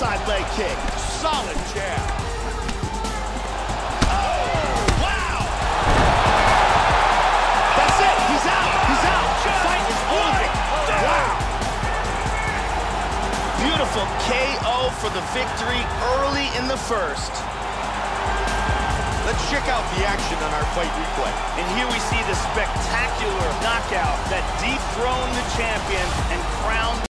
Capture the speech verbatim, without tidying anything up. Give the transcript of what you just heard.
outside leg kick. Solid jab. Oh, wow! That's it. He's out. He's out. The fight is over. Wow. Beautiful K O for the victory early in the first. Let's check out the action on our fight replay. And here we see the spectacular knockout that dethroned the champion and crowned